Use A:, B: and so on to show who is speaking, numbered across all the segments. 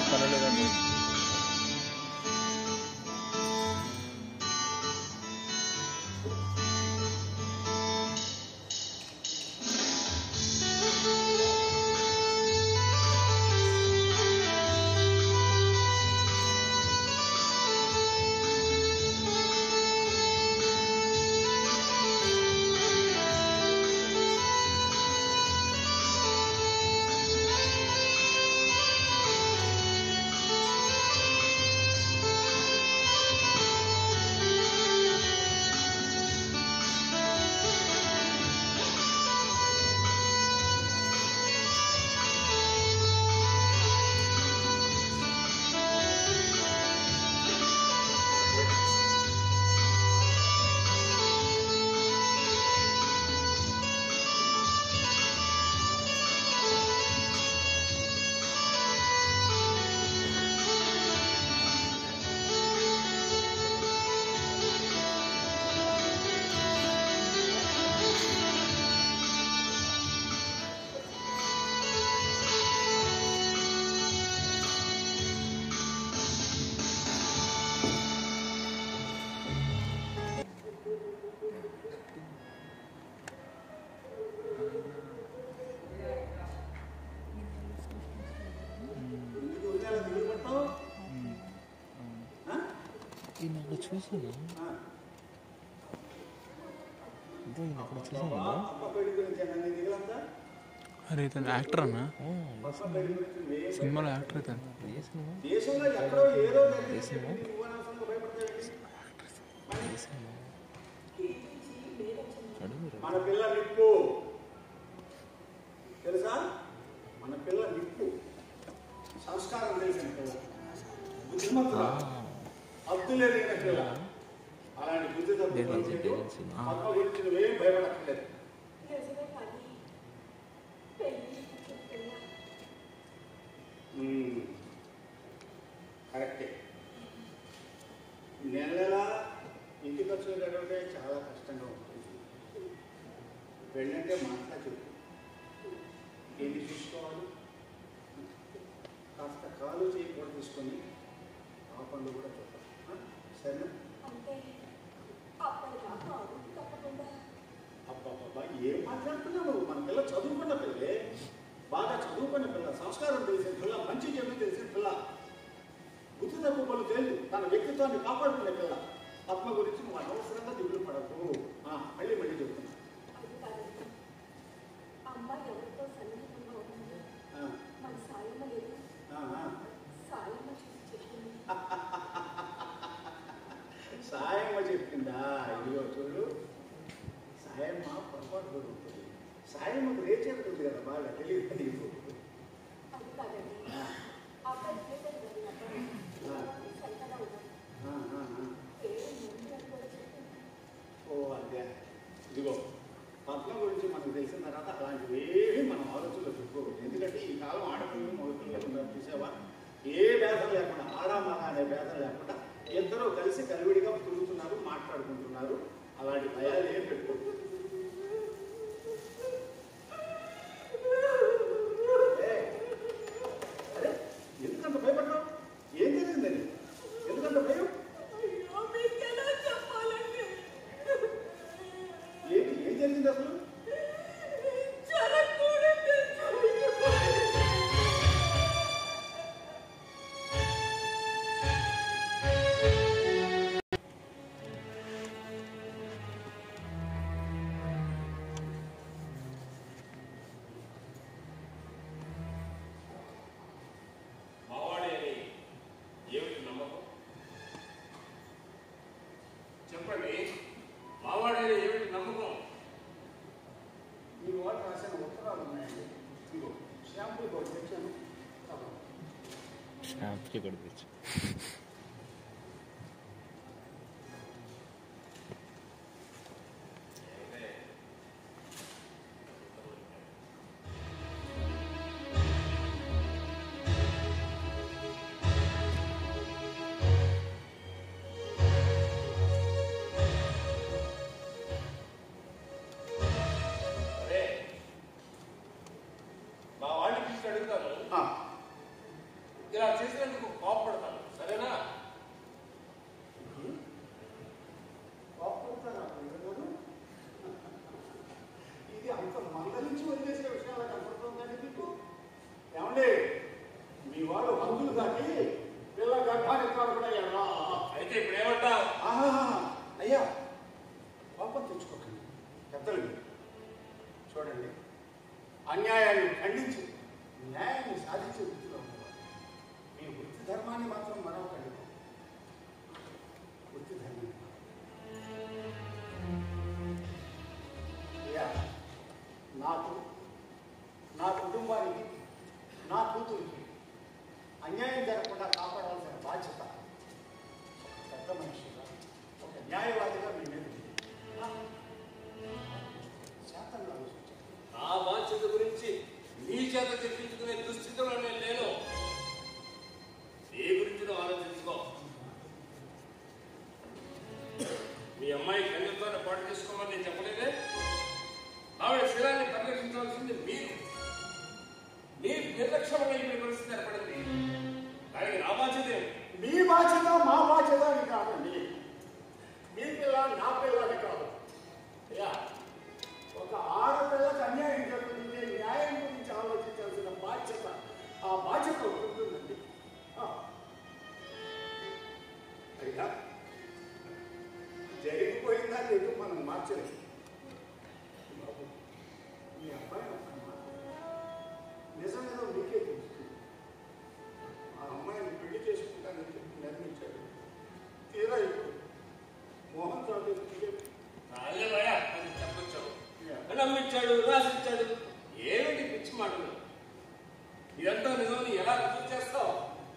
A: పర్వాలేదండి. ఈయన చూసాను, అక్కడ చూసాను. అరే ఇతను యాక్టర్ అన్నా, సినిమాలో యాక్టర్ ఇతను.
B: మన పిల్ల నిప్పు తెలుసా, మన పిల్ల నిప్పు, సంస్కారం తెలిసిన పిల్ల, బుద్ధిమంతుల అద్దులేదైన పిల్ల. అలాంటి బుద్ధి పద్మ గురించి నువ్వేం భయపడక్కర్లేదు. కరెక్టే. నెలలా ఇంటి ఖర్చులు గడవటే చాలా కష్టంగా ఉంటుంది. పెళ్ళంటే మాట్లా చెప్పు, ఏమి చూసుకోవాలి, కాస్త కాలు చేయి కూడా తీసుకొని ఆ పనులు కూడా చూద్దాం, సరేనా? అబ్బాబ్బా ఏం మాట్లాడుతున్నావు? మన పిల్ల చదువుకున్న పిల్లే, బాగా చదువుకున్న పిల్ల, సంస్కారం తెలిసిన పిల్ల, మంచి చెడు తెలిసిన పిల్ల, బుద్ధి తక్కువ పనులు తెలియదు, తన వ్యక్తిత్వాన్ని కాపాడుకునే పిల్ల. పద్మ గురించి నువ్వు అనవసరంగా దిగులు పడకు. మళ్ళీ మళ్ళీ చెప్తున్నా, సాయమ్మ చెప్పిందా? ఇదిగో చూడు, సాయమ్మ పొరపాటు కూడా ఉంటుంది. సాయమ్మకు రేచేది ఉంది కదా, బాగా తెలియదు నీకు. ఓ అదే, ఇదిగో పద్మ గురించి మనకు తెలిసిన తర్వాత అలాంటివి ఏమీ మనం ఆలోచనలో పెట్టుకోకూడదు. ఎందుకంటే ఈ కాలం ఆడపిల్లలు మగపిల్లలు ఉన్నారు చూసావా, ఏ భేదం లేకుండా, ఆడామగా అనే భేదం లేకుండా ఇద్దరూ కలిసి కలివిడిగా తిరుగుతున్నారు, మాట్లాడుకుంటున్నారు. అలాంటి భయాలు ఏం పెట్టుకోకూడదు. అరే ఎందుకంత భయపడ్డావు? ఏం జరిగిందని? ఎందుకంత భయం? ఏంటి, ఏం జరిగింది అసలు?
C: చెప్పండి, మావాడైనా ఏమిటి నమ్మకం?
B: మీ వాడు రాసిన ఉత్తరాలు ఉన్నాయండి. ఇదిగో షాంపూ కూడా తెచ్చాను.
A: షాంపూ కూడా తెచ్చు.
C: మా వాడిని పిలిచి అడుగుతాను, ఇలా చేసిన ఏమంటావు?
B: అయ్యా కోపం తెచ్చుకోకండి పెద్దలు. చూడండి, అన్యాయాన్ని ఖండించి న్యాయాన్ని సాధించే వృత్తిలో ఉన్నవారు. మీ వృత్తి ధర్మాన్ని మాత్రం మరొకండి. వృత్తి ధర్మాన్ని అయ్యా, నాకు, నా కుటుంబానికి, నా కూతురికి అన్యాయం జరగకుండా కాపాడాల్సిన బాధ్యత పెద్ద మనిషిగా, ఒక న్యాయవాదిగా మీ మీద శాతంగా ఆలోచించాను.
C: నా బాధ్యత గురించి నీ చేత చెప్పించుకునే దుస్థితిలో నేను లేను. నీ గురించి నువ్వు ఆలోచించుకో. మీ అమ్మాయి కన్యత్వాన్ని పాటు చేసుకోమని నేను చెప్పలేదే. ఆవిడ శిలాన్ని పరిరక్షించాల్సింది మీరు. నీ నిర్లక్ష్యమైన పరిస్థితి ఏర్పడింది. దానికి నా బాధ్యత.
B: మీ బాధ్యత మా బాధ్యత అని కాదండి. మీ పిల్ల నా పిల్లని కాదు. అయ్యా, ఒక ఆడపిల్లకి అన్యాయం జరుగుతుంటే న్యాయం గురించి ఆలోచించాల్సిన బాధ్యత, ఆ బాధ్యత ఉంటుందండి. అయ్యా, జరిగిపోయిందా లేదు మనం మార్చలేదు. బాబు, మీ అబ్బాయి నిజంగా మీకే తెలుస్తుంది. ఆ అమ్మాయిని పెళ్లి చేసుకుంటానని చెప్పి నిర్ణయించాడు. తీరా ఇప్పుడు మోహన్ రావు
C: అది చెప్పొచ్చావు. నమ్మించాడు, రాసిచ్చాడు. ఏమిటి పిచ్చి మాటలు? ఇదంతా నిజమని ఎలా రుజువు చేస్తావు?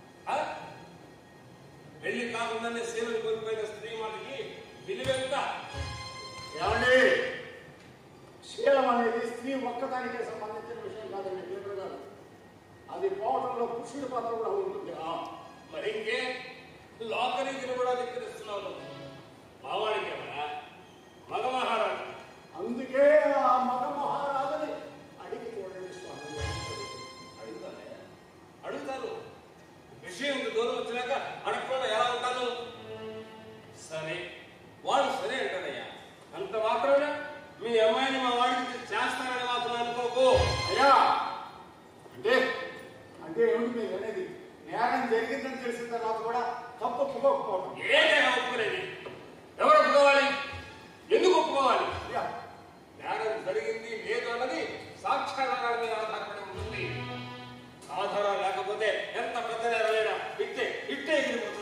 C: పెళ్లి కాకుండానే సేవలు కోల్పోయిన స్త్రీ మాటకి విలువెంత?
B: ఏమండి, శీలం అనేది స్త్రీ ఒక్కదానికే సంబంధించిన విషయం కాదండి లీడర్ గారు. అది పోవడంలో పురుషుడి పాత్ర కూడా ఉంటుంది.
C: మరి ఇంకే లోకరీ కూడా ధిక్కరిస్తున్నావు. మావాడికి ఎవరా? మగ మహారాజు.
B: అందుకే ఆ మగ మహారాజుని అడిగి చూడండి స్వామి.
C: అడుగుతాను. విషయం దూరం వచ్చినాక అడగకుండా ఎలా ఉంటాను? సరే, వాడు సరే అంటాడయ్యా. అంత మాత్రమే మీ అమ్మాయిని మా వాడికి చేస్తానని మాత్రం అనుకోకు.
B: అయ్యా, అంటే ఏమిటి మీరు అనేది? నేరం జరిగిందని తెలిసిన తర్వాత కూడా తప్పు ఒప్పుకోకపోవడం.
C: ఏదైనా ఒప్పుకునేది? ఎవరు ఒప్పుకోవాలి? ఎందుకు ఒప్పుకోవాలి? నేరం జరిగింది లేదు అన్నది సాక్ష్యాధారాల మీద ఆధారపడి ఉంటుంది. ఆధారాలు లేకపోతే ఎంత పెద్ద నేరమైనా ఇట్టే ఎగిరిపోతుంది.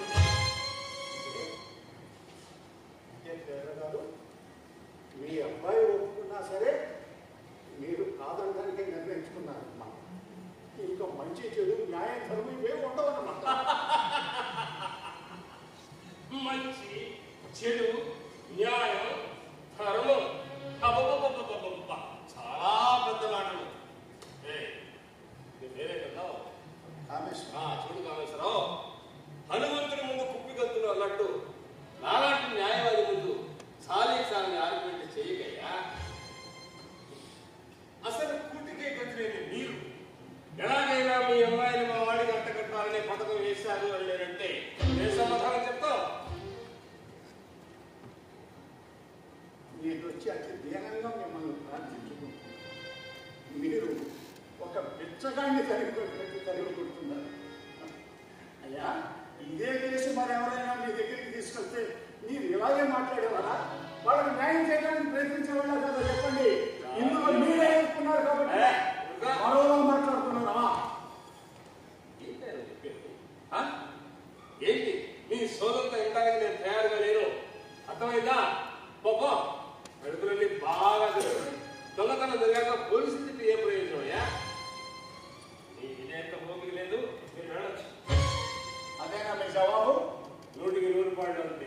B: గారు, మీ అబ్బాయి ఒప్పుకున్నా సరే మీరు కాదనడానికే నిర్ణయించుకున్నారన్నమాట. ఇంకా మంచి చెడు న్యాయం ధర్మం ఇవే ఉండవన్నమాట.
C: మంచి చెడు న్యాయం ధర్మం చాలా పెద్ద మాటలు. వేరే కదా చూడు కామేశ్వరరావు, హనుమంతుడి ముందు కుప్పిగత్తులు అన్నట్టు నాలాంటి న్యాయవాది ముందు సాలీసాన్ని ఆర్గ్యుమెంట్ చేయగయ్యా. అసలు కూటికే గతిలేని మీరు ఎలాగైనా మీ అమ్మాయిని మా వాడికి అంటగట్టాలనే పథకం వేశారు అని లేనంటే ఏ సమాధానం చెప్తావు?
B: నేను వచ్చి అతి దీనంగా మిమ్మల్ని ప్రార్థించుకుంటున్నాను. మీరు ఒక బిచ్చగాన్ని తరిగి కొడుతున్నారు. అయ్యా, ఇదే కేసు మరెవరైనా మీ దగ్గరికి తీసుకొస్తే మీరు ఇలాగే మాట్లాడేవారా? వాళ్ళకి న్యాయం చేయడానికి ప్రయత్నించేవాళ్ళ కదా చెప్పండి. ఇందులో మీరే చెప్తున్నారు కాబట్టి మరోలా మాట్లాడుతున్నారా?
C: ఏంటి మీ సోదంతో ఇంటానికి నేను తయారుగా లేను, అర్థమైందా? పోపో, అడుగులన్నీ బాగా దొంగతనం జరిగాక పోలీసులు తిట్టి ఏ ప్రయోజనం అయ్యా? నీ విజయంత భూమికి లేదు, మీరు వెళ్ళచ్చు.
B: అదేనా మీ జవాబు?
C: 100కి 100 అంతే.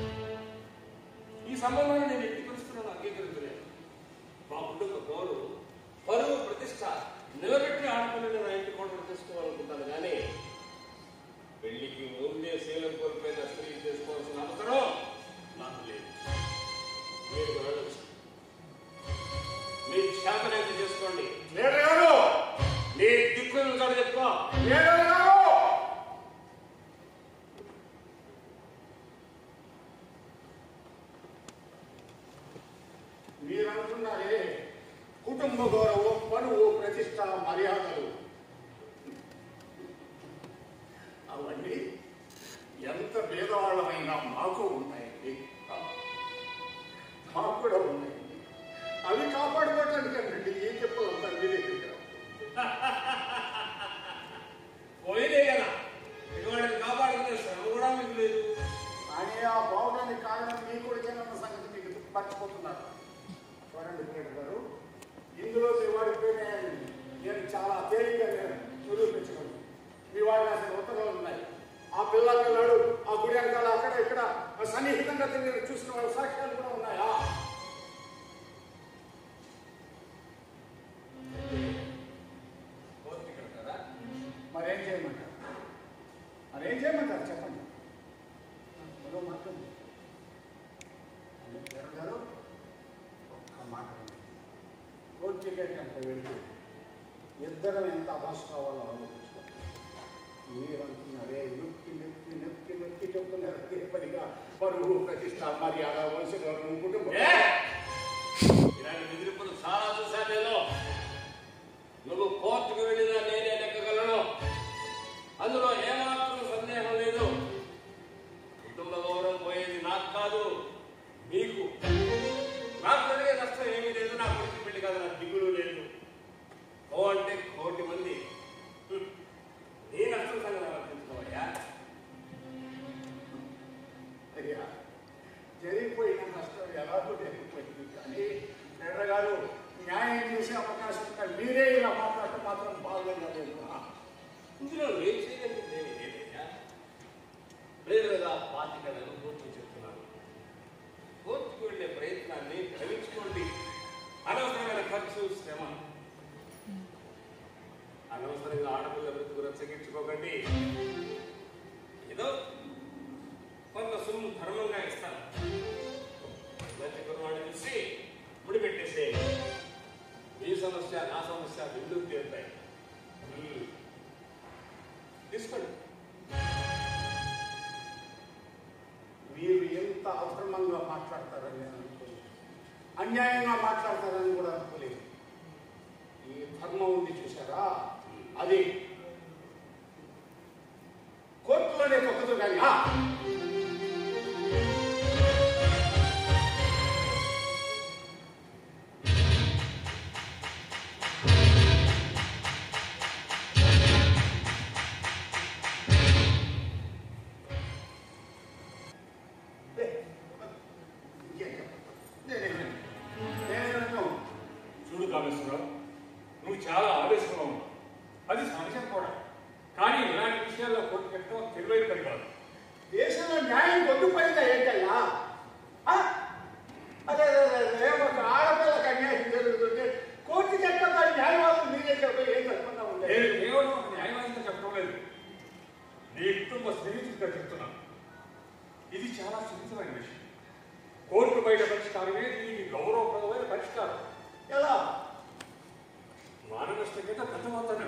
C: ఈ సంబంధాన్ని నేను ఎట్టి పరిస్థితుల్లో అంగీకరించలేదు. మా కుటుంబ గౌరవం, పరువు, ప్రతిష్ట నిలబెట్టి ఆడపిల్లని నా ఇంటి కోటలు తీసుకోవాలనుకుంటాను. కానీ పెళ్లికి ముందే శీలం కోల్పోయిన స్త్రీ చేసుకోవాల్సిన అవసరం నాకు లేదు. మీరు వెళ్ళచ్చు. మీ క్షేమనేది చేసుకోండి. నీ దిక్కులు ఉంటాడు చెప్పుకో.
B: మీరంటున్నారే కుటుంబ గౌరవం, పరువు, ప్రతిష్ట, మర్యాదలు, అవన్నీ ఎంత పేదవాళ్ళమైనా నాకు ఉన్నాయండి, మాకు కూడా ఉన్నాయండి. అవి కాపాడుకోవటానికండి ఏం చెప్పాలంతా మీ దగ్గరికి
C: పోయినే కదా ఇటువంటి కాపాడుకునే శ్రమ కూడా మీకు లేదు.
B: కానీ ఆ బాగుడానికి కారణం మీ కొడుకేనన్న సంగతి మీకు మర్చిపోతున్నారు. చూడండి ప్రేమ్ గారు, ఇందులో మీ వాడి పేరు నేను చాలా తేలిగ్గా నిరూపించగలను. మీ వాడి రాసిన ఉత్తరాలు ఉన్నాయి. ఆ పిల్లాడు ఆ గుడి వెనకాల అక్కడ ఇక్కడ సన్నిహితంగా మీరు చూసిన వాళ్ళ సాక్ష్యాలు కూడా ఉన్నాయా? మరేం చేయమంటారు? మరేం చేయమంటారు చెప్పండి. మరో మాట గారు, ఒక్క మాట కోర్టు టికెట్ అంటే వెళ్తూ ఇద్దరం ఎంత అభాష కావాలో ఆలోచించుకోండి. మీరు అంటున్నారే నొక్కి నొక్కి నొక్కి నొక్కి చెప్తున్నారు పనిగా పరువు ప్రతిష్ట మర్యాద వంశగౌరవం కుటుంబం
C: ఇలాంటి బెదిరింపులు చాలా చూశాను నేను. నువ్వు కోర్టుకు వెళ్ళినా నేనే లెక్కగలను, అందులో ఏమాత్రం సందేహం లేదు. కుటుంబ గౌరవం పోయేది నాకు కాదు, మీకు. నాకు జరిగే నష్టం ఏమీ లేదు, నా కొడుకు పెళ్లి కాదు, నా దిగులు లేదు. ఓ అంటే కోటి మంది నీ నష్టం సంగతి ఆలోచించుకోవయ్యా.
B: అయ్యా, జరిగిపోయిన నష్టం ఎలాగో జరిగిపోయింది. కానీ గారు న్యాయం చేసే అవకాశం మీరే ఇలా మాట్లాడటం మాత్రం బాగలేదు.
C: ఇందులో ఏం చేయగలిగింది ఏమీ లేదయ్యా. లేదా పాతికలను కోర్టుకు చెప్తున్నాను. కోర్టుకు వెళ్ళే ప్రయత్నాన్ని భరించుకోండి. అనవసరమైన ఖర్చు, శ్రమ. అనవసరంగా ఆడపిల్ల బ్రతుకు రచ్చగించుకోకండి. ఏదో కొంత సొమ్ము ధర్మంగా ఇస్తాను. మంచి కుర్రవాడిని చూసి ముడిపెట్టేసే మీ సమస్య నా సమస్య రెండు తీరుతాయి. తీసుకోండి.
B: మీరు ఎంత అధర్మంగా మాట్లాడతారని నేను అనుకోలేదు, అన్యాయంగా మాట్లాడతారని కూడా అనుకోలేదు. ఈ ధర్మం ఉంది చూసారా, అది కోర్టులోనే తొక్కదు కానీ
C: చూడు కామేశ్వరరావు, నువ్వు చాలా ఆవేశంగా ఉన్నావు. అది సహజం కూడా. కానీ ఇలాంటి విషయాల్లో కోర్టు పెట్టడం తెలివైన పని కాదు.
B: దేశంలో న్యాయం పొందుపోయిందా ఏంటయ్యా? అదే ఒక ఆడపిల్లకి అన్యాయం జరుగుతుంది, కోర్టు చెప్పడం న్యాయవాదులు మీరే చెప్పి ఏం చెప్పకుండా ఉంది.
C: నేను కేవలం న్యాయవాదిగా చెప్పడం లేదు, నీ కుటుంబ స్నేహితుడిగా చెప్తున్నాను. ఇది చాలా సున్నితమైన విషయం. కోర్టు బయట పరిష్కారమే దీనికి గౌరవప్రదమైన పరిష్కారం.
B: ఎలా?
C: మానవ నష్టం కింద పెద్ద మొత్తాన్ని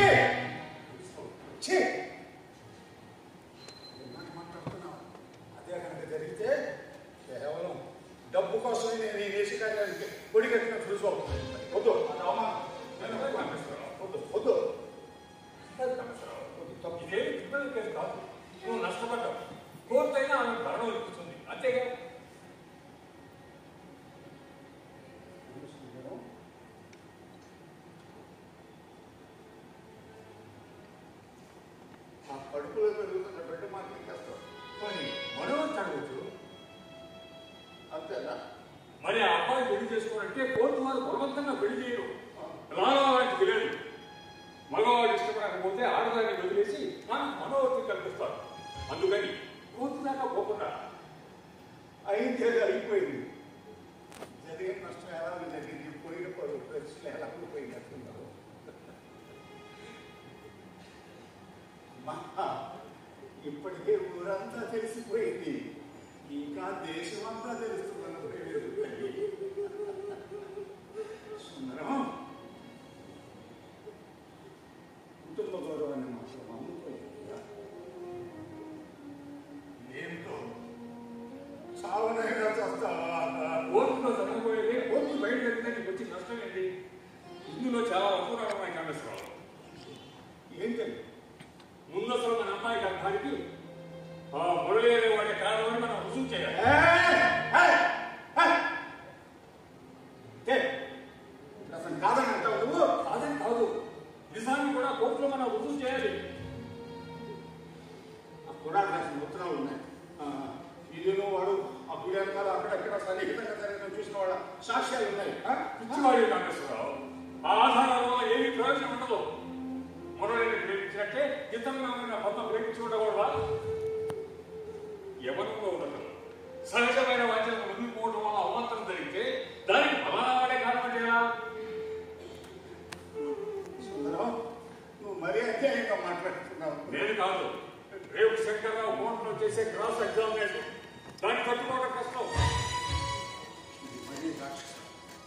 B: మాట్లాడుతున్నావు. అదే కనుక జరిగితే కేవలం డబ్బు కోసమే నేను ఈ దేశకార్యానికి పొడి కట్టిన ఫ్రూజ్ అవుతుంది. వద్దు, అది అవమానం. వద్దు వద్దు
C: ఇదేమి క్రిమినల్ కేసు కాదు. నువ్వు నష్టపడ్డావు, కోర్టు అయినా ఆమె మరణం ఇస్తుంది, అంతేగా.
B: ఆ కడుపులో పెరుగుతున్న బిడ్డ మాత్రం చేస్తాం.
C: మరి మనోజ్ అడగచ్చు.
B: అంతేనా?
C: మరి ఆ అబ్బాయి పెళ్లి చేసుకోవాలంటే కోర్టు వారు బలవంతంగా పెళ్లి చేయరు. లాంటిది లేదు. మగవాడు ఇష్టపడకపోతే ఆడదాన్ని వదిలేసి మనోవర్తి కల్పిస్తారు. అందుకని కోర్టు దాకా పోకుండా
B: అయింది, అయిపోయింది. జరిగిన నష్టం ఎలా జరిగింది, పోయిన ప్రశ్నలు ఎలా పోయినట్టున్నారు. ఇప్పటికే ఊరంతా తెలిసిపోయింది, ఇంకా దేశమంతా తెలుస్తుందన్న సుందరం. కుటుంబ గౌరవాన్ని మాత్రం అమ్ముకోలేదుగా. ఏమిటో సావనైనా చేస్తావా?
C: కోర్టులో జరగబోయేది కోర్టు బయట జరిగితే నీకు వచ్చి నష్టం ఏంటి? ఇందులో చాలా అపూర్వమైన కామేశ్వరరావు.
B: ఏంటండి?
C: ముందు అసలు మన అమ్మాయి గర్భానికి మురళి అనేవాడి కారణమని మనం
B: సన్నిహితంగా జరిగిన చూసిన వాళ్ళ సాక్ష్యాలు ఉన్నాయి.
C: పిచ్చివాడి నాగేశ్వరరావు, ఆ ఆధారాల వల్ల ఏమీ ప్రయోజనం ఉండదు. మురళిని ప్రేమించినట్టే ఇతరులను ఉన్న పద్మ ప్రేమించి ఉండకూడదా? యవనంలో ఉండదు సహజమైన వాంఛలను వదిలిపోవడం వల్ల అవాంతరం జరిగితే దానికి ఫలానా వాడే కారణమేనా?
B: సుందరం, నువ్వు మరీ అత్యాయంగా మాట్లాడుతున్నావు.
C: నేను కాదు, రేపు శంకర్రావు కోర్టులో చేసే క్రాస్ ఎగ్జామినేషన్, దాన్ని తట్టుకోవడం కష్టం.
B: మరీ రాక్షసు,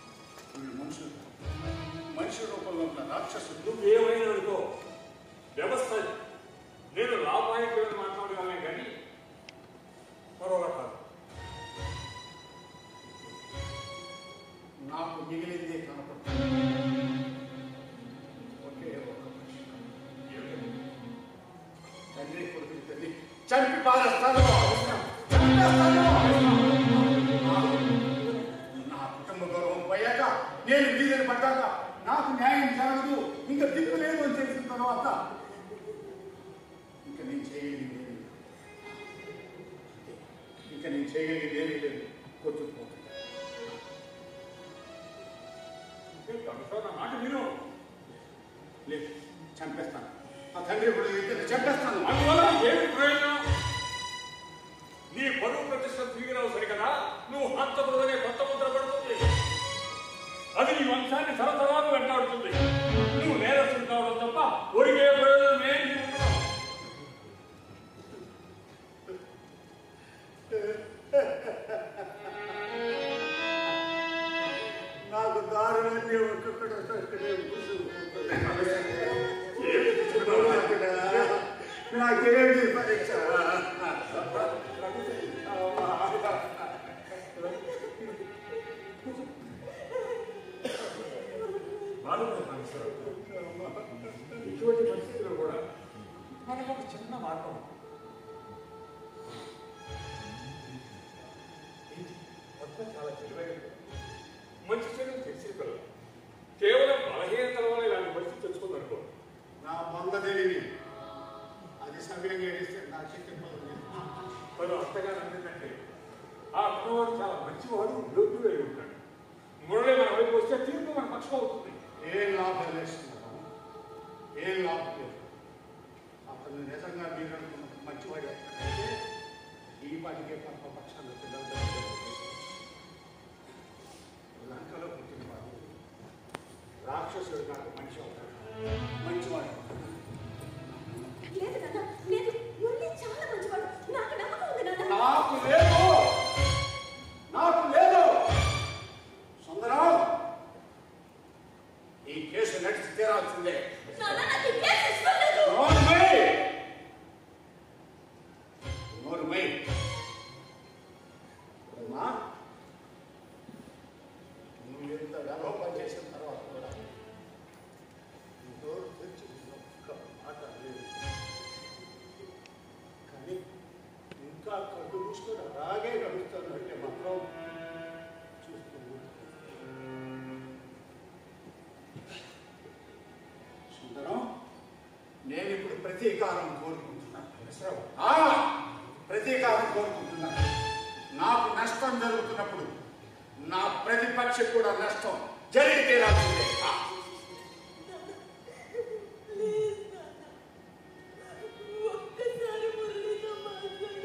B: మనుషుల రూపంలో ఉన్న రాక్షసుడు.
C: నువ్వు ఏమైనా అనుకో, వ్యవస్థ. నేను లాభాయితీలను మాట్లాడగలనే కానీ మరోలా కాదు.
B: నాకు మిగిలింది కనపడుతుంది ఒకే ఒక తండ్రి కొడుకుని తల్లి చంపి పారేస్తాను. నా కుటుంబ గౌరవం పోయాక, నేను వీధిని పడ్డాక నాకు న్యాయం జరగదు, ఇంకా దిక్కు లేదు అని తెలిసిన తర్వాత ఇంకా నేను చేయగలిగింది ఏమీ లేదు. కొట్టుకుపోతుంది.
C: మాట విను.
B: లేదు, చంపేస్తాను. ఆ తండ్రి కూడా చంపేస్తాను.
C: అందువల్ల ఏమి ప్రయోజనం? నీ పరువు ప్రతిష్ట తిరిగిరావు సరికదా, నువ్వు హంతపురదనే కొత్త ముద్ర పడుతుంది. అది నీ వంశాన్ని తరతరాలు వెంటాడుతుంది. నువ్వు నేరస్తుడు కావడం తప్ప ఒరిగే ప్రయోజనమే నీకు ఉండదు.
B: నాకు దారుణాన్ని ఒక్కొక్కటి నాకేమి పరీక్ష.
C: ఇటువంటి పరిస్థితుల్లో కూడా మనకు ఒక చిన్న మార్గం. చాలా తెలివైన మంచి చెడు తెలిసే పిల్లలు కేవలం బలహీనతల వల్ల ఇలాంటి పరిస్థితి తెచ్చుకుందనుకో.
B: నా బంద తెలివి అది సమయంగా ఏడిస్తే నా శక్తి
C: తను అంతగా నమ్మిందంటే ఆ కుటుంబాడు చాలా మంచివాడు, యోగ్యుడై ఉంటాడు. మురళి మన వైపు వస్తే తీర్పు మన పక్షం అవుతుంది.
B: ఏం లాభం లేస్తున్నాను, ఏం లాభం లేదు. అతను నిజంగా మీరు అనుకున్న మంచివాడు అయితే ఈ పాటికే తప్ప పక్షాన్ని పిల్లలు లంకలో పుట్టిన వాడు రాక్షసుడు నాకు మనిషి అవుతాడు, మంచివాడు.
D: లేదు నాన్న, లేదు. మురళి చాలా మంచివాడు. నాకు నమ్మకం ఉంది నాన్న.
B: నాకు లేదు సుందరం, ఈ కేసు నడిచి తీరాల్సిందే.
D: నాన్న, నాకు ఈ కేసు ఇష్టం లేదు.
B: నోరుమై అమ్మా, నువ్వు ఎంత గర్వం చేసిన తర్వాత కూడా నోరు తెచ్చి ఒక్క మాట లేదు. కానీ ఇంకా కళ్ళు మూసుకొని అలాగే గడుస్తాను అంటే మాత్రం చూస్తున్నాను. సుందరం, నేను ఇప్పుడు ప్రతీకారం కోరుకుంటున్నాను. ప్రతీకారం కోరుకుంటున్నాను. నాకు నష్టం జరుగుతున్నప్పుడు నా ప్రతిపక్ష కూడా నష్టం జరిగి తీరాల్సిందే.
D: ఒక్కసారి మురళితో మాట్లాడండి.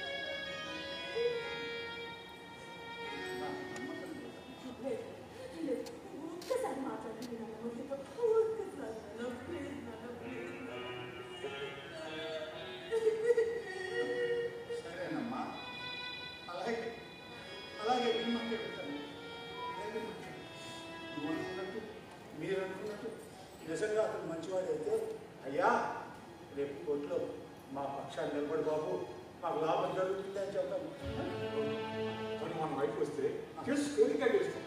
D: ఒక్కసారి మాట్లాడండి నాన్న మురళితో. ఒక్కసారి నాన్న, ప్లీజ్ నాన్న, ప్లీజ్.
B: సరేనమ్మా, అలాగే నేను మాట్లాడతాను. నువ్వు అనుకున్నట్టు, మీరు అనుకున్నట్టు నిజంగా అతను మంచివాడైతే, అయ్యా రేపు కోర్టులో మా పక్షాన్ని నిలబడి బాబు, మాకు లాభం జరుగుతుంది అని చెప్తాను.
C: కానీ మన వైపు వస్తే కేసు తేలిగ్గా గెలుస్తాం.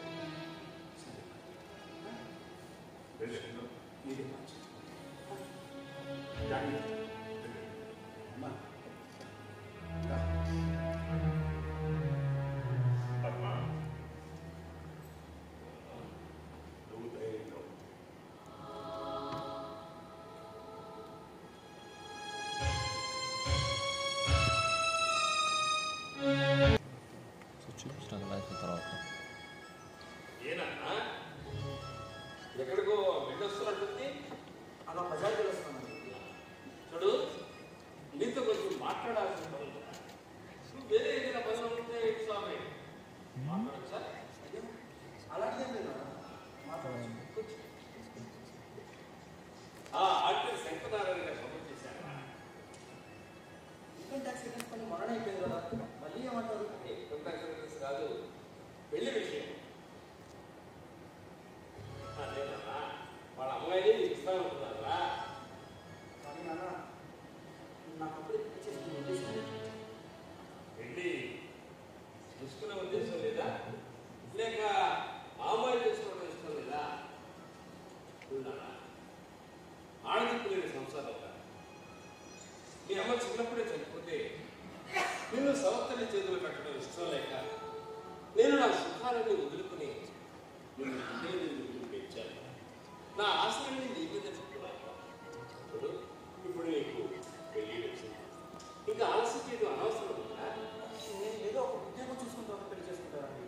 B: ఇది మంచిది.
C: కానీ
B: అమ్మా,
C: అమ్మా, నువ్వు ధైర్యంగా ఉండు.
E: చూపించిన
C: వస్తున్నట్టుంది.
E: అలా బజార్ తెలుస్తాను.
C: చూడు, నీతో కొంచెం మాట్లాడాల్సిన పనులు కదా. నువ్వు వేరే ఏదైనా పనులు ఉంటే ఏంటి స్వామి మాట్లాడచ్చా?
E: అలాంటిదేం లేదు మాట్లాడచ్చు.
C: ఆర్టీ శంకరనారాయణ గారు సపోర్ట్ చేశారు.
E: ఇన్కమ్ ట్యాక్స్ రిటర్న్స్ పని మొన్ననే అయిపోయింది కదా, మళ్ళీ ఏమంటారు?
C: ఇన్కమ్ ట్యాక్స్ రిటర్న్స్ కాదు, పెళ్లి విషయం. అదేనా వాళ్ళ అమ్మాయిని ఇస్తామంటున్నారా?
E: కానీ నాన్న నాకు అప్పుడే చేసుకునే ఉద్దేశం లేదు.
C: పెళ్లి చూసుకునే ఉద్దేశం లేదా? లేక ఆ అమ్మాయి చేసుకోవడం ఇష్టం లేదా? ఆడదిక్కు లేని సంసారం కదా. మీ అమ్మ చిన్నప్పుడే చనిపోతే నిన్ను సవత్తని చేతులు పెట్టడం ఇష్టం లేక నేను నా సుఖాలని వదులుకుని నిన్ను పెంచాను. నా ఆశయాన్ని నీ మీద చెప్తున్నాను. ఇప్పుడు నీకు పెళ్లి వచ్చింది, ఇంకా ఆలస్యం చేయడం అనవసరం ఉందా?
E: నేను ఏదో ఒక ఉద్యోగం చూసుకుంటాను, పెళ్లి చేసుకుంటానండి.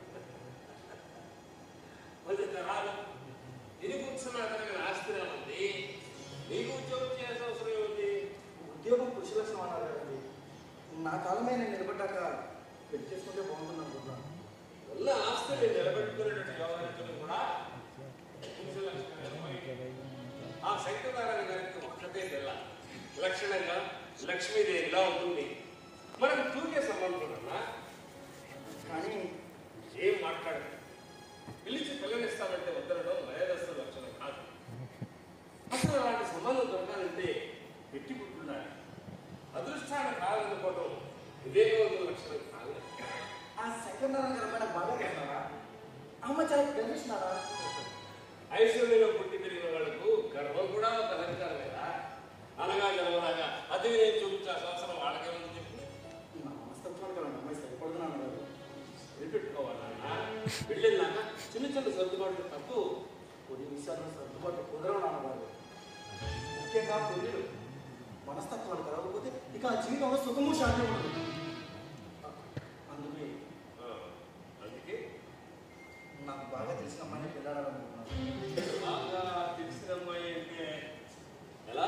C: మరి తరాలు ఇది కూర్చున్న అతనికి ఆస్తిగా ఉంది, నీకు ఉద్యోగం చేయాల్సిన అవసరం ఏముంది?
E: ఉద్యోగం కృషి లక్షణం అన్నారు కదండి. నా కాలమే నేను నిలబడ్డాక పెళ్లి చేసుకుంటే బాగుంటుంది అనుకుంటున్నాను.
C: ఉన్న ఆస్తిని నిలబెట్టుకునేటువంటి వ్యవహారం కూడా కృషి లక్షణమే. ఆ శంకరనారాయణ గారికి ఒక్కటే తెల్ల లక్షణంగా లక్ష్మీదేవిలా ఉంటుంది. మనకు తూగే సంబంధం అన్నా.
E: కానీ
C: ఏం మాట్లాడదు, పిలిచి పిల్లనిస్తామంటే వద్దనడం మర్యాదస్తు లక్షణం కాదు. అసలు అలాంటి సంబంధం దొరకాలంటే పెట్టి పుట్టుండాలి. అదృష్టాన్ని కావాలనుకోవడం వివేకవంతుల లక్షణం కాదు.
E: ఆ శంకరనారాయణ గారు అమ్మాయి బాగా చేస్తారా? అమ్మ చాలా గర్విస్తున్నారా?
C: ఐశ్వర్యంలో పుట్టి పెరిగిన వాళ్ళకు గర్వం కూడా ఒక అలంకారమేదా? అనగా జనమలాగా అది నేను చూపించాల్సిన అవసరం వాళ్ళకేమని చెప్పి
E: నా మనస్తత్వానికి అలాంటి అమ్మాయి సరిపడదు నాన్నగారు.
C: విడిపెట్టుకోవాలన్నా. వెళ్ళినాక చిన్న చిన్న సర్దుబాట్లు తప్పు.
E: కొన్ని విషయాల్లో సర్దుబాటు కుదరవు నాన్నగారు. ముఖ్యంగా పెళ్ళిళ్ళు మనస్తత్వాలు కలగకపోతే ఇక ఆ జీవితంలో సుఖము శాంతి ఉండదు. అందుకే
C: అందుకే
E: నాకు బాగా తెలిసిన అమ్మాయిని పెళ్ళాడాలనుకుంటున్నాను.
C: బాగా తెలిసిన అమ్మాయి అంటే ఎలా?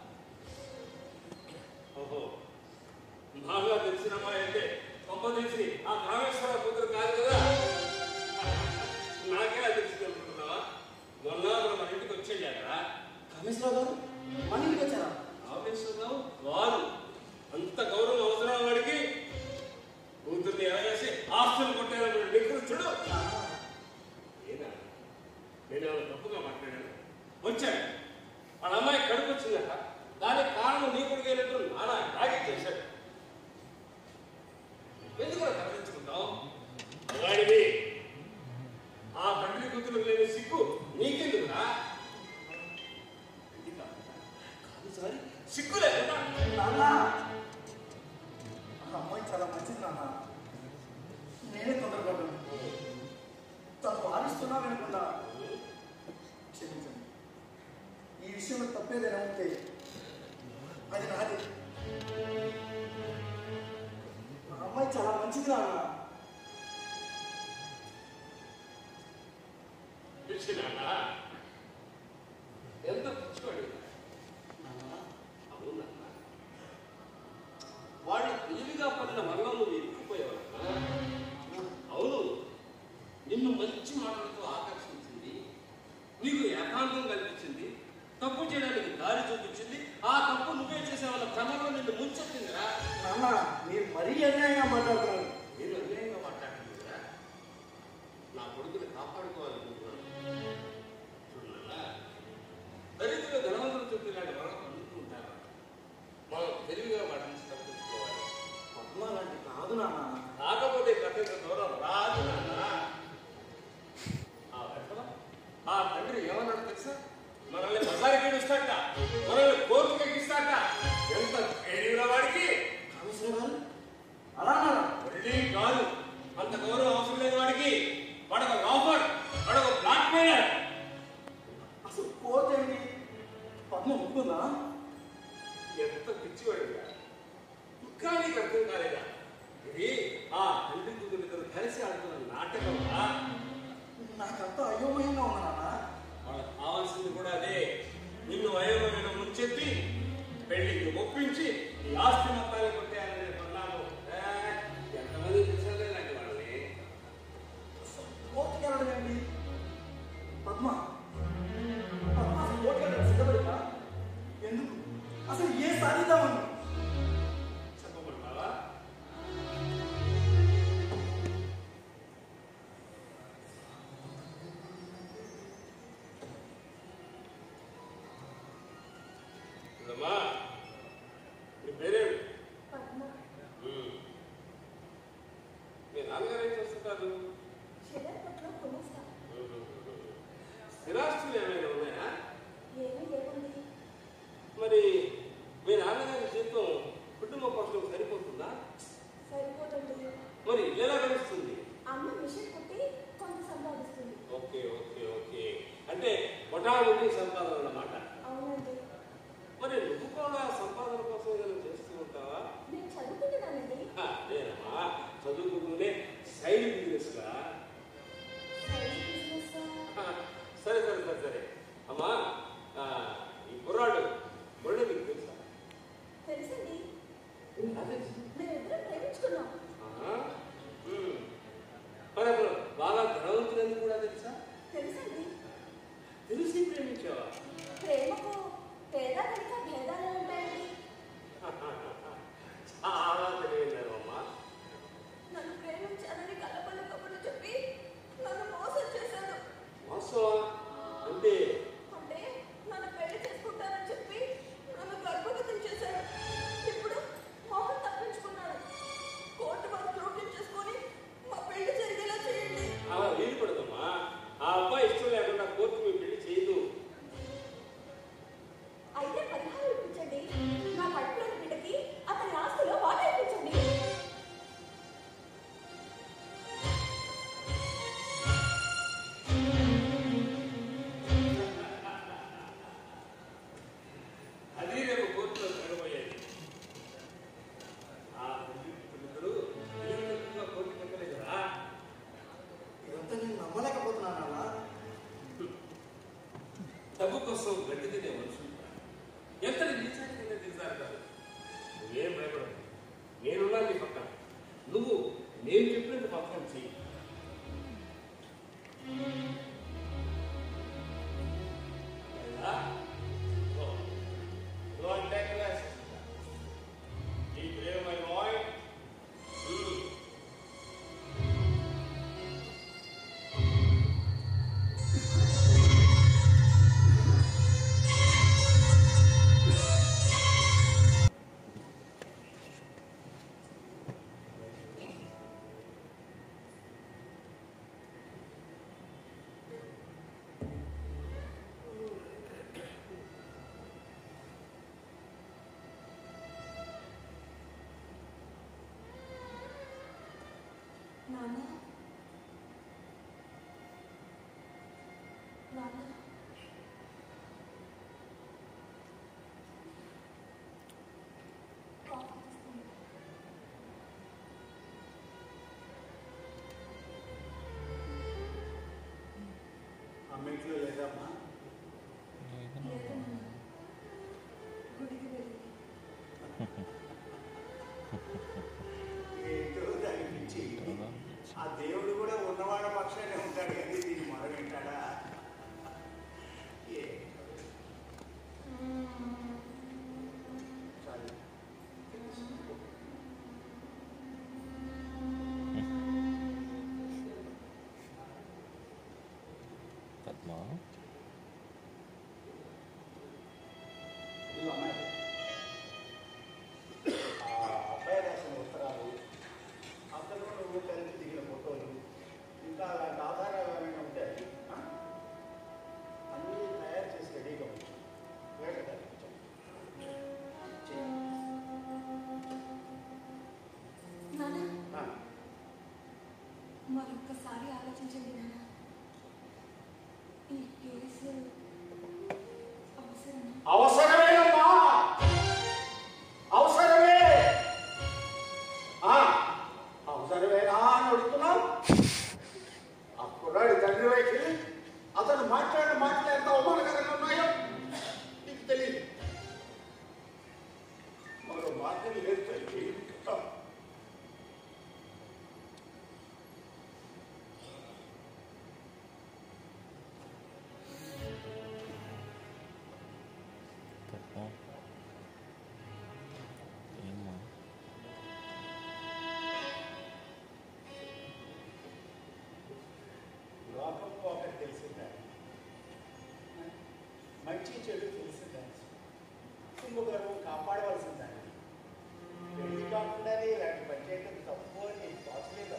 C: ఓహో, బాగా తెలిసిన అమ్మాయి అంటే గొప్ప తెలిసి ఆ కామేశ్వర కూతురు కాదు కదా? నాకే తెలిసి అనుకుంటున్నావా? మొన్న మన ఇంటికి వచ్చేయాక
E: కామేశ్వరరావు గారు మన ఇంటికి వచ్చారా?
C: కామేశ్వరరావు వారు అంత గౌరవం అవసరం వాడికి. కూతుర్ని ఎలా చేసి ఆస్తులు కొట్టారు నికృష్టుడు. ఏనా నేను తప్పుగా మాట్లాడాను. వచ్చాడు వాళ్ళ అమ్మాయి కడుపు వచ్చిందట. దానికి కారణం నీ కొడుకేనట్టు నానా రాగి చేశాడు. ఎందుకు తరలించుకుంటావు? అలాంటివి ఆ తండ్రి కూతురు లేని సిగ్గు నీకెందుకురా? కాదు సారీ, సిగ్గు లేకుండా
E: నాన్న ఆ అమ్మాయి చాలా మంచిది నాన్న. నేనే తొందరపడ్డాను. తను వారిస్తున్నా వినకుండా క్షమించండి. ఈ విషయంలో తప్పేదైనా ఉంటే అది నాది. ఆ అమ్మాయి చాలా మంచిది నాన్న.
C: పిలిచినానా? ఎంత పిచ్చివాడు
E: నాన్న
C: అవునన్నా. వాడు తెలివిగా పడిన వల్ల నువ్వు ఇరుక్కుపోయావన్నా. అవును, నిన్ను మంచి మాటలతో ఆకర్షించింది, నీకు ఏకాంతం కల్పించింది, తప్పు చేయడానికి దారి చూపించింది. ఆ తప్పు నువ్వే చేసే వాళ్ళ క్రమంలో నిన్ను ముంచెత్తిందిరా.
E: నాన్న మీరు మరీ అన్యాయంగా మాట్లాడుతున్నారు.
C: నేను అన్యాయంగా మాట్లాడుతుందిరా. నా కొడుకుని కాపాడుకోవాలనుకుంటున్నాను. చూడన్నా, దరిద్రులు ధనవంతులు చుట్టూ ఇలాంటి వరకు అందుకుంటారా? మనం తెలివిగా వాటి నుంచి తప్పించుకోవాలి.
E: పద్మ లాంటి కాదు నాన్న.
C: కాకపోతే కథ దూరం రాదు నాన్న. ఆ తండ్రి ఏమన్నాడు తెలుసా? మనల్ని బజారుకి ఇస్తాట, మనల్ని కోర్టుకి ఎక్కిస్తాట. ఎంత తెలివిన వాడికి!
E: కామేశ్వరరావు అలా అన్నారా?
C: మళ్ళీ కాదు, అంత గౌరవం అవసరం లేని వాడికి వాడొక రాఫర్, వాడొక బ్లాక్ మెయిలర్.
E: అసలు కోర్టు ఏంటి? పద్మ ఒప్పుకుందా?
C: ఎంత పిచ్చివాడుగా! ఇంకా నీకు అర్థం కాలేదా? ఇది ఆ తండ్రి కూతురు కలిసి ఆడుతున్న నాటకం.
E: నాకంతా అయోమయంగా ఉంది నాన్న.
C: వాళ్ళకి కావాల్సింది కూడా అదే. నిన్ను వయోమైన ముంచెత్తి పెళ్లికి ఒప్పించి ఈ ఆస్తి మొత్తాన్ని కొట్టేయాలని కొన్నాను. ఎంతమంది చూసారు ఇలాంటి వాళ్ళని?
E: కోర్టుకి వెళ్ళడం ఏంటి? పద్మ అసలు కోర్టుకి వెళ్ళడం సిద్ధపడినా? ఎందుకు? అసలు ఏ సాధిద్దామని
C: చెప్పమంటావా? అమ్మా, నీ పేరేమి?
D: పద్మ.
C: మీ నాన్నగారు ఏం చేస్తుంటారు?
D: శరీరపట్లో కొనేస్తా.
C: స్థిరాస్తులు ఏమైనా ఉన్నాయా?
D: ఏమీ లేవండి.
C: మరి మీ నాన్నగారి జీవితం కుటుంబ పోషణకు సరిపోతుందా?
D: సరిపోతుంది.
C: మరి ఎలా గడుస్తుంది?
D: అమ్మ మిషన్ కుట్టి కొంత సంపాదిస్తుంది.
C: ఓకే ఓకే ఓకే, అంటే మొటామొదటి సంపాదన అన్నమాట.
D: అవునండి.
C: మరి నువ్వు కూడా సంపాదన కోసం ఏదైనా చేస్తూ ఉంటావా?
D: నేను చదువుకుంటున్నానండి.
C: నేనమ్మా చదువుకుంటూనే సైడ్ బిజినెస్ గా. సరే సరే సరే సరే అమ్మా, ఈ కుర్రాడు మురళి మీకు తెలుసా?
D: తెలుసండి.
C: అదే.
D: మేమిద్దరం ప్రేమించుకున్నాం.
C: మరి అసలు బాగా ధనవంతులని కూడా తెలుసా?
D: తెలుసండి.
C: తెలిసి ప్రేమించావా?
D: ప్రేమకు పేద కనుక భేదాలు ఉంటాయండి.
C: చాలా తెలియలేదమ్మా.
D: నన్ను ప్రేమించాలని కలపలు కబుర్లు చెప్పి నన్ను మోసం చేశాడు.
C: మోసమా? అంటే
D: అంటే నన్ను పెళ్లి చేసుకుంటానని చెప్పి నన్ను గర్భవతం చేశాడు. ఇప్పుడు మోహన్ తప్పించుకున్నాడు. కోర్టు వారు జోక్యం చేసుకొని మా పెళ్లి జరిగేలా చేయండి.
C: అలా వీలు పడదమ్మా. ఆ అబ్బాయి ఇష్టం లేకుండా కోర్టు మీ పెళ్లి చేయదు.
D: అయితే పరిహారం ఇప్పించండి. నా కడుపులోని బిడ్డకి అతని ఆస్తిలో వాటా ఇప్పించండి.
C: అది రేపు కోర్టులో జరగబోయేది. ఆ పిల్లలు కోర్టుకి ఎక్కలేదు కదా.
E: ఇదంతా నేను నమ్మలేకపోతున్నాను అన్న.
C: డబ్బు కోసం గడ్డి తినే మనుషులు ఎంత నీచాటిగా తింటారు కాదు. నువ్వేం భయపడదు, నేనున్నా నీ పక్కన. నువ్వు నేను చెప్పినట్టు పక్కన చెయ్యి.
D: నాన్న, నాన్న, కాఫీ తీసుకోండి.
B: అమ్మింట్లో లేదమ్మా?
D: లేదు నాన్న, గుడికి వెళ్ళి.
B: ఏంటో దాని పిచ్చి. ఆ దేవుడు కూడా ఉన్నవాళ్ళ పక్షానే ఉంటాడు కానీ దీన్ని మొదలు వింటాడా? చాలు.
A: పద్మ,
B: ఇదిగో అమ్మాయి, ఆ అబ్బాయి రాసిన ఉత్తరాలు, అతను నువ్వు కలిసి దిగిన ఫోటోలు, ఇంకా అలాంటి ఆధారాలు ఏమైనా ఉంటాయి అన్నీ తయారు చేసి రెడీగా ఉంది. వేట
D: నాన్న, మరొక్కసారి ఆలోచించండి నాన్న. ఈ కేసు అవసరమా?
B: అవసరమేనమ్మా, అవసరమే. అవసరమేనా అని అడుగుతున్నావు? ఆ కుర్రాడి తండ్రి వైఖరి, అతను మాట్లాడిన మాటలు ఎంత అవమానకరంగా ఉన్నాయో. తెలిసిందాన్ని, మంచి చెడు తెలిసిందాన్ని, కుటుంబ గర్వం కాపాడవలసిందాన్ని. పెళ్లి కాకుండానే ఇలాంటి పని చేయడం తప్పు అని నేను తోచలేదు.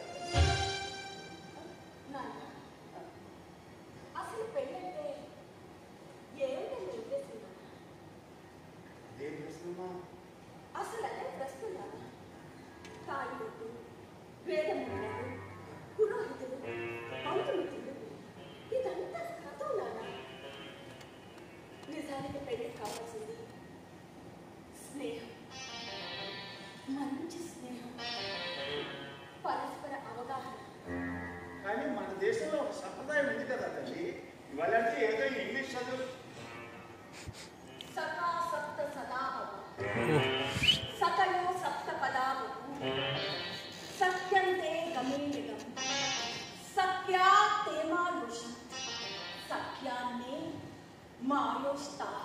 D: నాన్న, అసలు పెళ్ళంటే ఏమిటని ఉద్దేశం?
B: అదేం ప్రశ్నమ్మా?
D: అసలు అదే ప్రశ్న నాన్న. తాళిబొట్టు, వేదములు, పురోహితులు, బంధుమిత్రులు, ఇదంతా కథం నాన్న. నిజానికి పెళ్లి కావాల్సింది స్నేహం, మంచి స్నేహం, పరస్పర అవగాహన.
B: కానీ మన దేశంలో ఒక సంప్రదాయం ఉంది కదా తల్లి. ఇవాళ ఏదో ఇంగ్లీష్ చదువు.
D: సఖా సప్త సదాభవ, సకలో సప్త పదాభవ, సత్యంతే గమేనిగం, సఖ్యా తేమానుషం, సఖ్యాన్నే మాయోస్తాహ.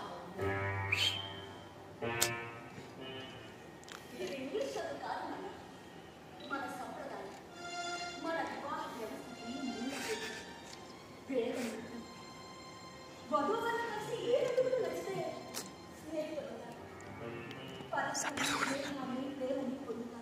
D: ఇది ఇంగ్లీష్ చదువు కాదు మన మన సంప్రదాయం, మన వివాహ వ్యవస్థకి మూల వేదం. వధువులను కలిసి 7 అడుగులు నడిస్తే స్నేహితులు అవుతారు. పరస్పరం స్నేహాన్ని, ప్రేమని పొందుతారు.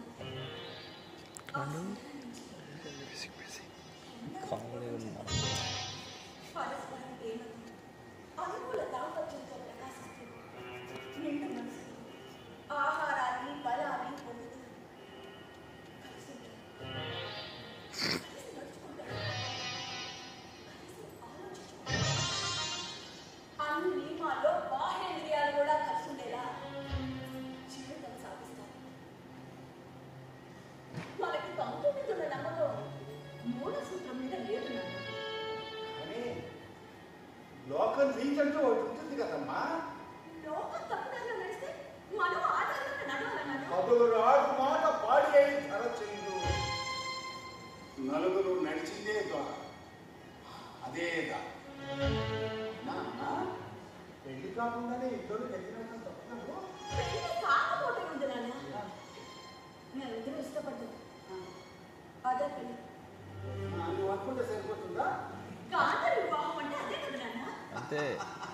D: పరస్పరం ప్రేమతో అనుకూల దాంపత్యంతో ప్రకాశిస్తూ నిండు మనసు ఆహారాన్ని, బలాన్ని పొందుతూ కలిసి ఉంటారు. కలిసి నడుచుకుంటారు. కలిసి ఆలోచించుకుంటారు. అన్ని నియమాల్లో బాహ్యేంద్రియాలు కూడా కలిసి ఉండేలా జీవితం సాగిస్తారు. మనకి తమతో మీద ఉన్న నమ్మకం మూల సూత్రం మీద లేదు నాన్న.
B: కానీ లోకల్ రీచ్ అంటూ ఒకటి ఉంటుంది కదమ్మా.
D: లోకం తప్పుదారిలో నడిస్తే మనం ఆధారంగా నడవాలన్నాను.
B: పదుగురు ఆడు మాట పాడి అయి ధర చెందు, నలుగురు నడిచిందే ద్వారా అదే పెళ్లి కాకుండానే ఇద్దరు నడిచినట్టు తప్పుతాను.
D: పెళ్లి కాకపోతే ఉంది నాన్న. నేను ఇద్దరు ఇష్టపడ్డాను. అదే పెళ్లి.
B: నువ్వు అనుకుంటే సరిపోతుందా?
D: గాంధీ వివాహం అంటే అదే కదా నాన్న.
A: అంతే.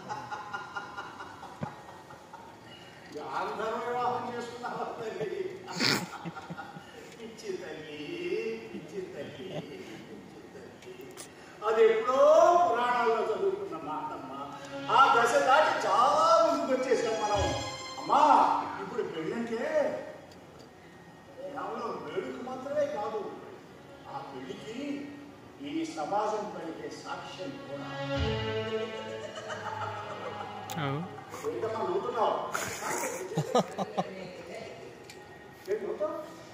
B: అందరూ వివాహం చేసుకున్నావా తల్లి? పిచ్చి తల్లి, పిచ్చి తల్లి, పిచ్చి తల్లి. అది ఎప్పుడో పురాణాల్లో చదువుకున్న మాటమ్మా. ఆ దశ దాటి చాలా ముందుకు వచ్చేసాం మనం. అమ్మా, ఇప్పుడు పెళ్ళంటే కేవలం వేడుక మాత్రమే కాదు, ఆ పెళ్లికి ఈ సమాజం పలికే సాక్ష్యం కూడా. ఏంటమ్మా నవ్వుతున్నావు? ఏంటి నవ్వుతావు?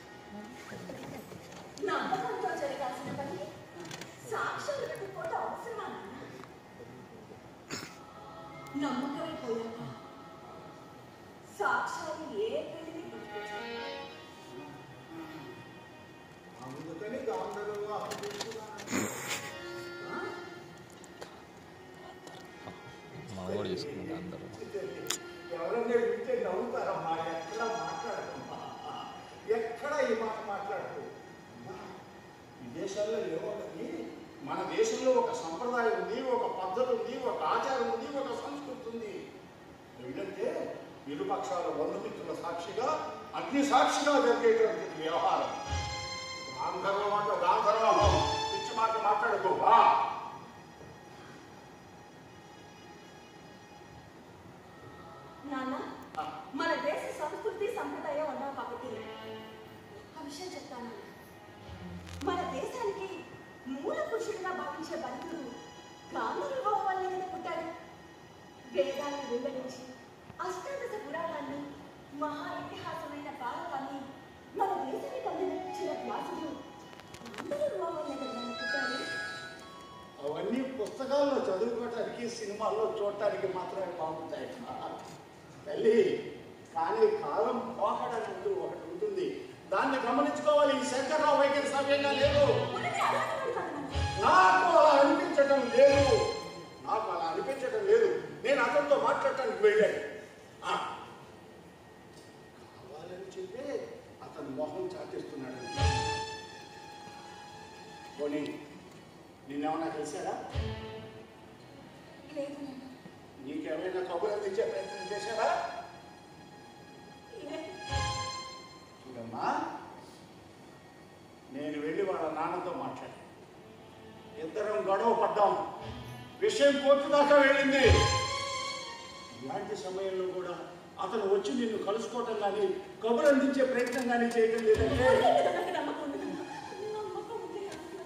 D: నమ్మకంతో జరగాల్సిన పని సాక్ష్యాలు పెట్టుకోవడం అవసరమా నాన్న? నమ్మకమైపోయాక సాక్ష్యాలు ఏ పెళ్లిని గుర్తించాలి?
B: అందుకని గాంధర్వ వివాహం చేసుకున్నాను.
A: మనవాడు చేసుకున్నాడు అందరూ.
B: ఎవరైనా వింటే నవ్వుతారమ్మా. ఎక్కడ మాట్లాడకమ్మా, ఎక్కడ ఈ మాట మాట్లాడకు. విదేశాల్లో ఏమో కానీ మన దేశంలో ఒక సంప్రదాయం ఉంది, ఒక పద్ధతి ఉంది, ఒక ఆచారం ఉంది, ఒక సంస్కృతి ఉంది. ఏంటంటే ఇరుపక్షాల బంధుమిత్రుల సాక్షిగా, అగ్ని సాక్షిగా జరిగేటువంటి వ్యవహారం. గాంధర్వం అంటే గాంధర్వం, పిచ్చి మాట మాట్లాడుకోవా.
D: నాన్న, మన దేశ సంస్కృతి సంప్రదాయం అన్నావు కాబట్టి ఆ విషయం చెప్తాను. మన దేశానికి మూల పురుషుడిగా భావించే బలితుడు గాంధీ వివాహం వల్లే కదా పుట్టాడు. వేదాన్ని వెంబడించి అష్టాదశ పురాణాన్ని, మహా ఇతిహాసమైన భారతాన్ని మన దేశానికి అందించిన వ్యాసుడు గాంధీ వివాహం వల్లే కదా పుట్టాడు.
B: అవన్నీ పుస్తకాల్లో చదువుకోవటానికి, సినిమాల్లో చూడటానికి మాత్రమే బాగుంటాయి తల్లి. కానీ కాలం పోకడం అంటూ ఒకటి ఉంటుంది, దాన్ని గమనించుకోవాలి. ఈ శంకర్రావు వైఖరి సవ్యంగా లేదు. నాకు అలా అనిపించడం లేదు, నాకు అలా అనిపించడం లేదు. నేను అతనితో మాట్లాడటానికి వెళ్ళాను. కావాలని చెప్పే అతను మొహం చాటిస్తున్నాడు. పోనీ నిన్నేమన్నా కలిశాడా?
D: లేదు నాన్న.
B: నీకేమైనా కబురు అందించే ప్రయత్నం చేశారా?
D: లేదు.
B: చూడమ్మా, నేను వెళ్ళి వాళ్ళ నాన్నతో మాట్లాడాను. ఇద్దరం గొడవ పడ్డాం. విషయం కోర్టు దాకా వెళ్ళింది. ఇలాంటి సమయంలో కూడా అతను వచ్చి నిన్ను కలుసుకోవటం కానీ కబురు అందించే ప్రయత్నం కానీ చేయటం లేదంటే
D: నాకు నమ్మకం ఉంది నాన్న. నమ్మకం ఉంది.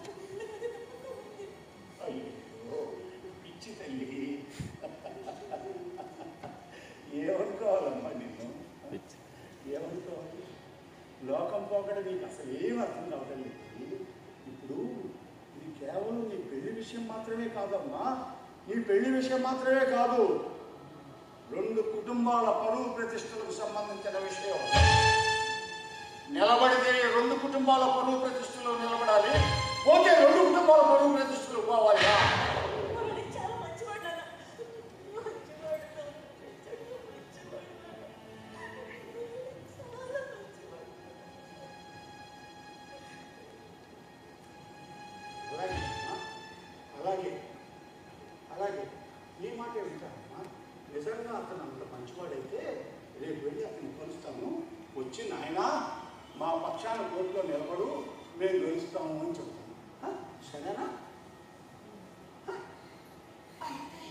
B: అయ్యో పిచ్చి తల్లి, ఏమనుకోవాలమ్మా నిన్ను? ఏమనుకోవాలి? లోకం పోకడ నీకు అసలు ఏం అర్థం కావటం లేదు. ఇప్పుడు ఇది కేవలం నీ పెళ్లి విషయం మాత్రమే కాదమ్మా. నీ పెళ్లి విషయం మాత్రమే కాదు, రెండు కుటుంబాల పరువు ప్రతిష్టలకు సంబంధించిన విషయం. నిలబడితే రెండు కుటుంబాల పరువు ప్రతిష్టలు నిలబడాలి, పోతే రెండు కుటుంబాల పరువు ప్రతిష్టలు పోవాలి.
D: మమ్మల్ని చాలా మంచివాడు నాన్న. మంచివాడు నాన్న. మంచివాడు. చాలా మంచివాడు.
B: అలాగే అలాగే అలాగే నీ మాట వింటానమ్మా. నిజంగా అతను అంత మంచివాడైతే రేపు వెళ్ళి అతను కలుస్తాము. వచ్చి నాయన మా పక్షాన కోర్టులో నిలబడు, మేము గెలుస్తాము అని చెప్తాను. సరేనా?
D: అయితే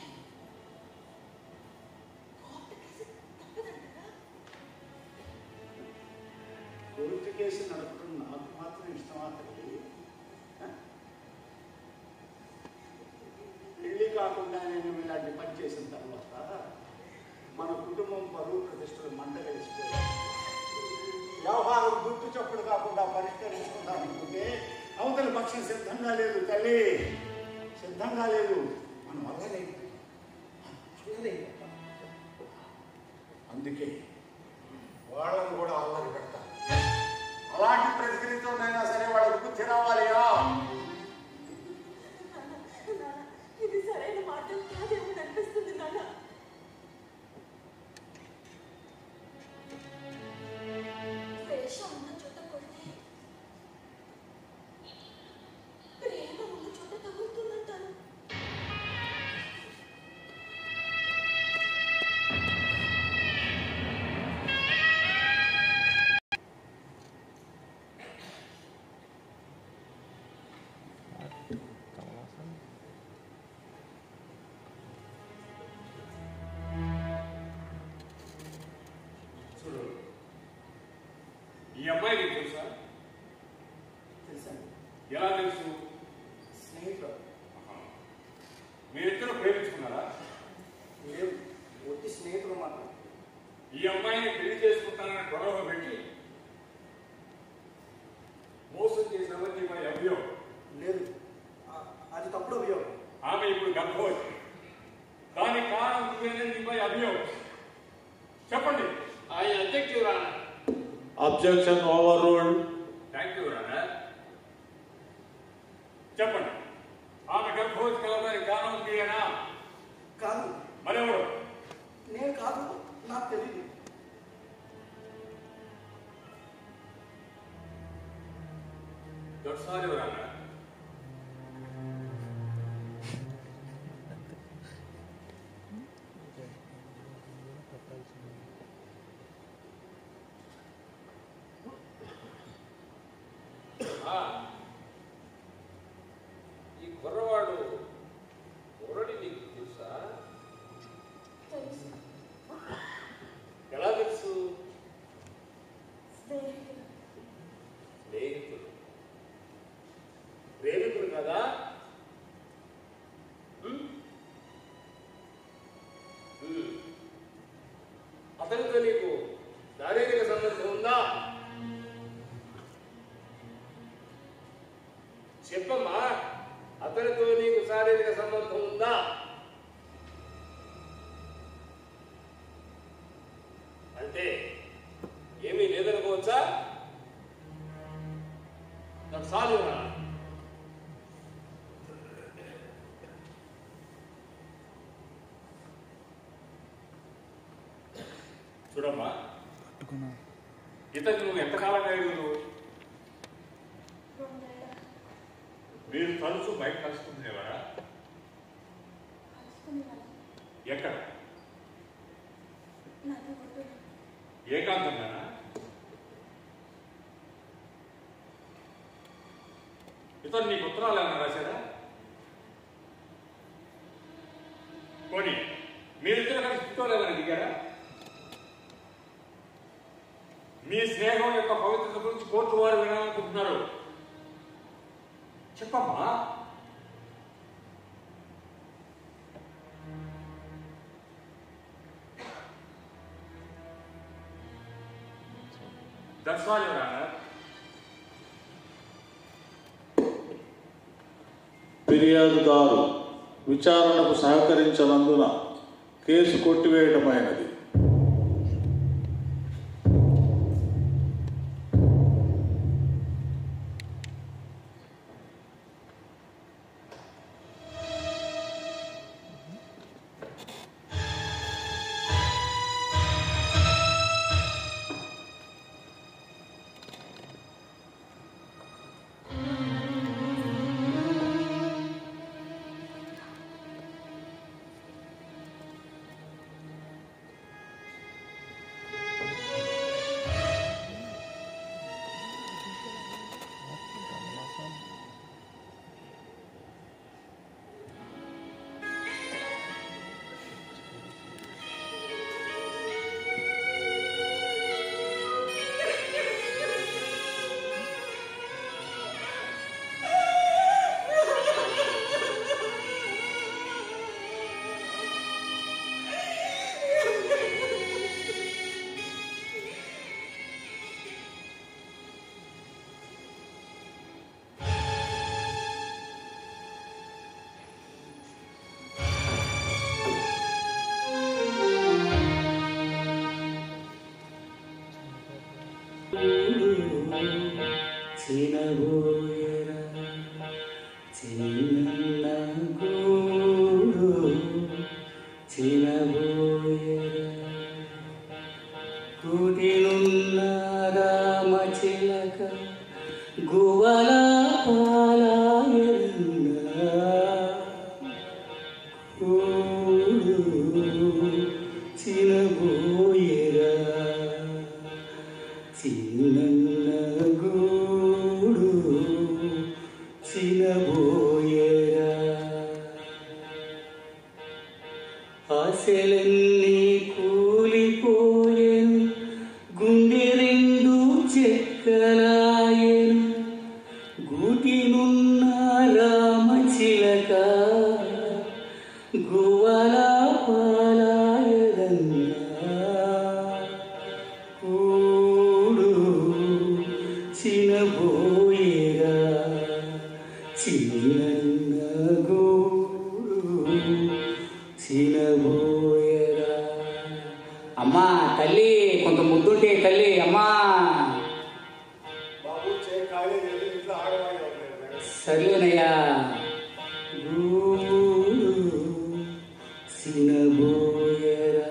D: కోర్టు కేసు తప్పదంటారా?
B: కోర్టు కేసు నడపడం నాకు మాత్రం ఇష్టమా తల్లి? పెళ్లి కాకుండా నేను ఇలాంటి పని చేసిన తర్వాత మన కుటుంబం పరువు ప్రతిష్టలు మంటగలిసిపోయాయి. వ్యవహారం గుర్తు చప్పుడు కాకుండా పరిష్కరించుకుందాం అనుకుంటే అవతల పక్షం సిద్ధంగా లేదు తల్లి, సిద్ధంగా లేదు. మన వల్ల లేదు. అందుకే వాళ్ళని కూడా అల్లరి పెడతారు. అలాంటి ప్రతిక్రియతోనైనా సరే వాళ్ళకి బుద్ధి రావాలిగా.
D: నాన్న, ఇది సరైన మార్గం కాదేమో అనిపిస్తుంది నాన్న. ద్వేషం ఉన్న చోట కొడితే ప్రేమ ఉన్న చోట తగులుతుందంటాను.
C: చూడు, ఈ అమ్మాయి నీకు తెలుసా?
E: తెలుసండి.
C: ఎలా తెలుసు?
E: స్నేహితులు.
C: మీరిద్దరూ ప్రేమించుకున్నారా?
E: లేవు, ఒట్టి స్నేహితులు మాత్రం.
C: ఈ అమ్మాయిని పెళ్లి చేసుకుంటానని గొడవ పెట్టి మోసం చేసినవన్నీ మరి అభియోగం.
E: లేదు, అది తప్పుడు అభియోగం.
C: ఆమె ఇప్పుడు గర్భవతి. దానికి కారణం నువ్వేనని నీపై అభియోగం. చెప్పండి.
F: I object, Your Honor.
G: Objection overruled.
C: Thank you Rana. చెప్పండి, ఆమె గర్భవతి కలవడానికి కారణం తీయనా?
E: కాదు,
C: మరెవరు?
E: నేను కాదు, నాకు తెలియదు.
C: దొరసారి రానా.
F: ఈ కుర్రవాడు కుర్రడి నీకు తెలుసా?
D: తెలుసు.
F: ఎలా తెలుసు?
D: స్నేహితులు.
F: స్నేహితుడు, ప్రేమికుడు కదా? అతనితో నీకు శారీరక సంబంధం ఉందా? చెప్పమ్మా, అతనితో నీకు శారీరక సంబంధం ఉందా? అంటే ఏమీ లేదనుకోవచ్చా? నాకు చాలు.
C: చూడమ్మా,
A: పట్టుకున్నా.
C: ఇతను నువ్వు ఎంతకాలంగా ఎదురు?
D: 2 ఏళ్ళ
C: మీరు తరచూ బయట కలుసుకుంటున్నారా?
D: కలుసుకునేవాళ్ళం.
H: ఎక్కడ?
D: నాది ఒడ్డున.
H: ఏకాంతంగా? ఇతను నీకు ఉత్తరాలు ఏమైనా రాశారా? పోనీ మీరిద్దరు కలిసి ఫోటోలు ఏమైనా దిగారా? మీ స్నేహం యొక్క పవిత్రత గురించి కోర్టు వారు వినాలనుకుంటున్నారు. చెప్పమ్మా. That's all, Your Honor.
G: ఫిర్యాదుదారు విచారణకు సహకరించనందున కేసు కొట్టివేయటమైనది.
I: అమ్మా తల్లి కొంత ముద్దుంటే తల్లి అమ్మా. సరేనయ్యా. చినబోయరా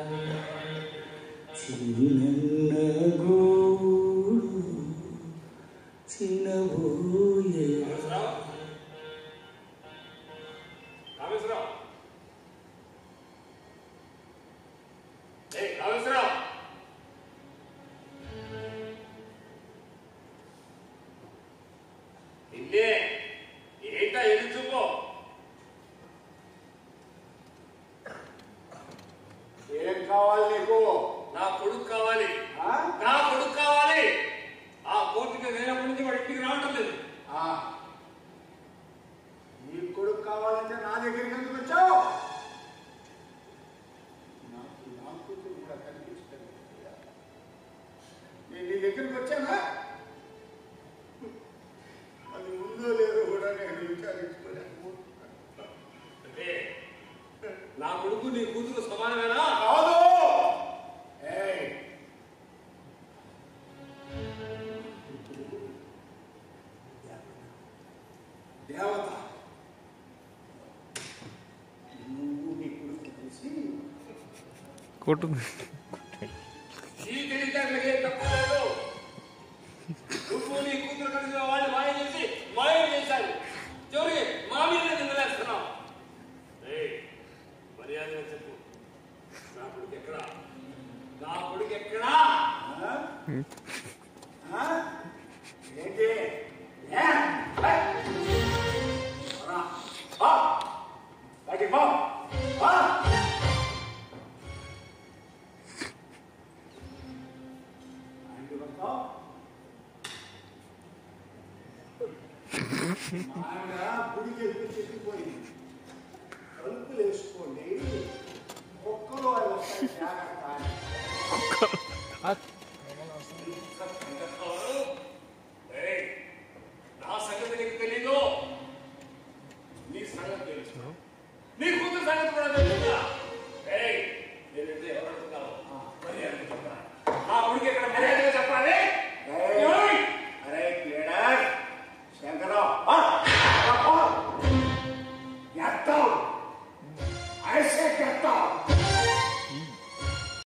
I: చిన్న గూడు చినబోయరా.
B: ఏం కావాలి నీకు?
C: నా కొడుకు కావాలి. నా కొడుకు కావాలి. ఆ కోర్టుకి వెళ్ళినప్పటి నుంచి వాడి ఇంటికి రావటం లేదు.
B: నీ కొడుకు కావాలంటే నా దగ్గరికి ఎందుకు వచ్చావు? నా కూతురు కూడా కనిపిస్తుంది. నేను నీ దగ్గరికి వచ్చానా? అది ఉందో లేదో కూడా నేను విచారించుకోలేను.
C: నా కొడుకు నీ కూతురు సమానమేనా?
B: కాదు. దేవత నువ్వు నీ కొడుకు తెలిసి
A: కొట్టు
C: ఈ తెలివితేటలకి ఏం తక్కువ లేదు. నువ్వు నీ కూతురు కలిసిన వాళ్ళు మాయం చేశారు. చివరికి మా మీద నిందలేస్తున్నావు. మర్యాదగా చెప్పు,
B: ఏంటి గుడికి ఎదురు చెట్టిపోయింది. కలుపులు వేసుకోండి, ఒక్కరు వస్తాయి జాగ్రత్త.
C: నా సంగతి నీకు తెలీదు, నీ సంగతి తెలుసు, నీ కూతురు సంగతి కూడా తెలుసు.